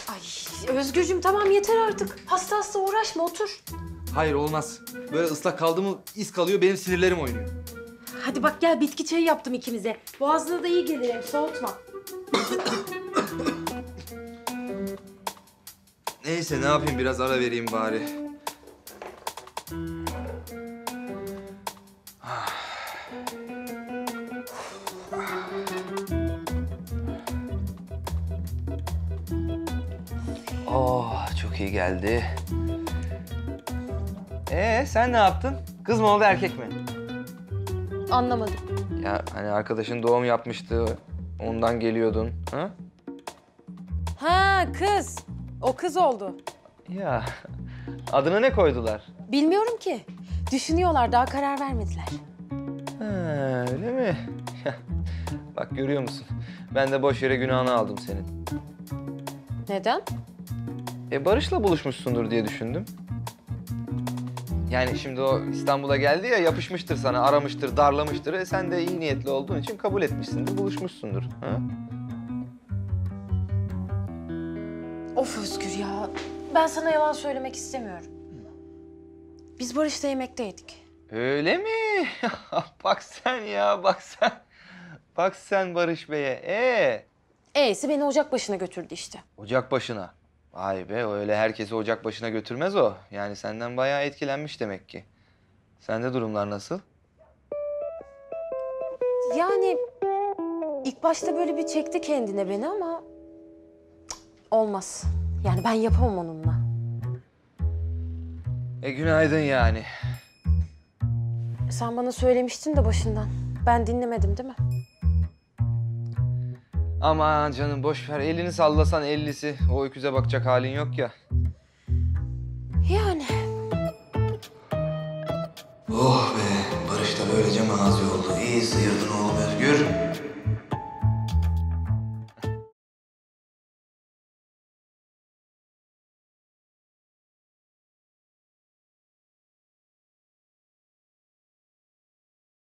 Ay Özgürcüğüm tamam yeter artık. Hasta uğraşma otur. Hayır olmaz. Böyle ıslak kaldı mı iz kalıyor, benim sinirlerim oynuyor. Hadi bak gel bitki çayı yaptım ikimize. Boğazına da iyi gelir hem soğutma. Neyse ne yapayım, biraz ara vereyim bari. Oh, çok iyi geldi. Sen ne yaptın? Kız mı oldu, erkek mi? Anlamadım. Ya hani arkadaşın doğum yapmıştı, ondan geliyordun. Ha? Ha kız. O kız oldu. Ya adını ne koydular? Bilmiyorum ki. Düşünüyorlar daha karar vermediler. Ha, öyle mi? Bak görüyor musun? Ben de boş yere günahını aldım senin. Neden? Barış'la buluşmuşsundur diye düşündüm. Yani şimdi o İstanbul'a geldi ya, yapışmıştır sana, aramıştır, darlamıştır. Sen de iyi niyetli olduğun için kabul etmişsindir, buluşmuşsundur. Ha? Of Özgür ya. Ben sana yalan söylemek istemiyorum. Biz Barış'la yemekteydik. Öyle mi? Bak sen ya, bak sen. Bak sen Barış Bey'e. E'si beni ocak başına götürdü işte. Ocak başına. Vay be, öyle herkesi ocak başına götürmez o. Yani senden bayağı etkilenmiş demek ki. Sende durumlar nasıl? Yani ilk başta böyle bir çekti kendine beni ama cık, olmaz. Yani ben yapamam onunla. Günaydın yani. Sen bana söylemiştin de başından. Ben dinlemedim değil mi? Aman canım boş ver. Elini sallasan 50'si. O öküze bakacak halin yok ya. Yani. Oh be. Barış da böylece mazi oldu. İyi sıyırdın oğlum Özgür.